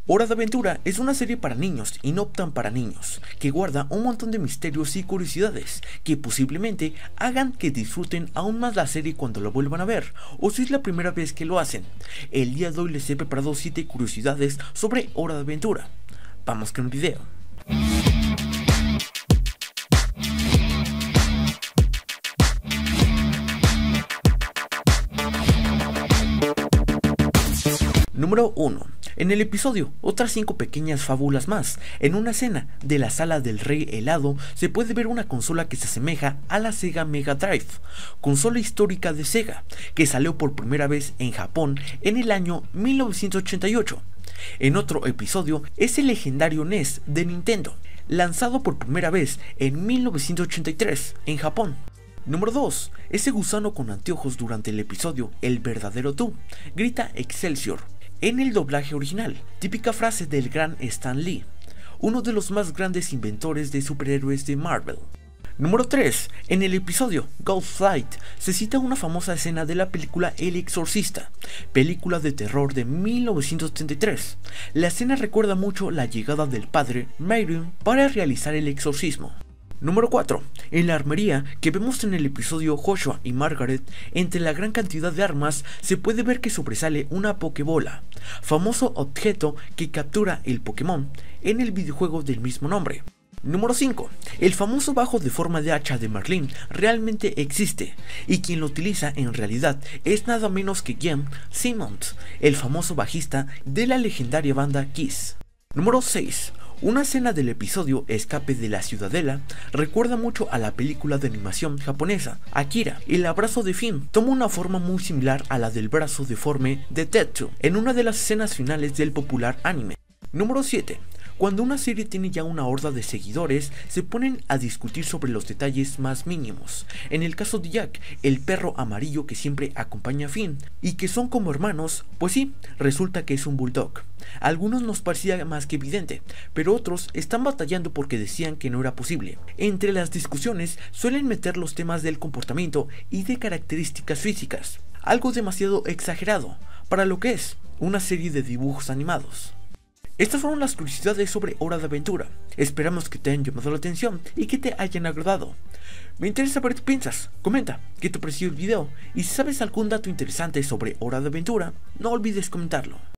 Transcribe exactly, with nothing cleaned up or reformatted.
Hora de Aventura es una serie para niños y no tan para niños, que guarda un montón de misterios y curiosidades que posiblemente hagan que disfruten aún más la serie cuando la vuelvan a ver, o si es la primera vez que lo hacen. El día de hoy les he preparado siete curiosidades sobre Hora de Aventura. Vamos con el video. Número uno. En el episodio, otras cinco pequeñas fábulas más. En una escena de la sala del Rey Helado se puede ver una consola que se asemeja a la Sega Mega Drive, consola histórica de Sega, que salió por primera vez en Japón en el año mil novecientos ochenta y ocho. En otro episodio es el legendario N E S de Nintendo, lanzado por primera vez en mil novecientos ochenta y tres en Japón. Número dos. Ese gusano con anteojos durante el episodio El verdadero tú grita Excelsior en el doblaje original, típica frase del gran Stan Lee, uno de los más grandes inventores de superhéroes de Marvel. Número tres. En el episodio Ghost Flight se cita una famosa escena de la película El Exorcista, película de terror de mil novecientos setenta y tres. La escena recuerda mucho la llegada del padre Mayrim para realizar el exorcismo. Número cuatro. En la armería que vemos en el episodio Joshua y Margaret, entre la gran cantidad de armas se puede ver que sobresale una Pokébola, famoso objeto que captura el Pokémon en el videojuego del mismo nombre. Número cinco. El famoso bajo de forma de hacha de Merlin realmente existe, y quien lo utiliza en realidad es nada menos que Gene Simmons, el famoso bajista de la legendaria banda Kiss. Número seis. Una escena del episodio Escape de la Ciudadela recuerda mucho a la película de animación japonesa Akira. El abrazo de Finn toma una forma muy similar a la del brazo deforme de Tetsu en una de las escenas finales del popular anime. Número siete. Cuando una serie tiene ya una horda de seguidores, se ponen a discutir sobre los detalles más mínimos. En el caso de Jack, el perro amarillo que siempre acompaña a Finn, y que son como hermanos, pues sí, resulta que es un bulldog. A algunos nos parecía más que evidente, pero otros están batallando porque decían que no era posible. Entre las discusiones suelen meter los temas del comportamiento y de características físicas, algo demasiado exagerado para lo que es una serie de dibujos animados. Estas fueron las curiosidades sobre Hora de Aventura. Esperamos que te hayan llamado la atención y que te hayan agradado. Me interesa saber qué piensas, comenta qué te pareció el video y si sabes algún dato interesante sobre Hora de Aventura, no olvides comentarlo.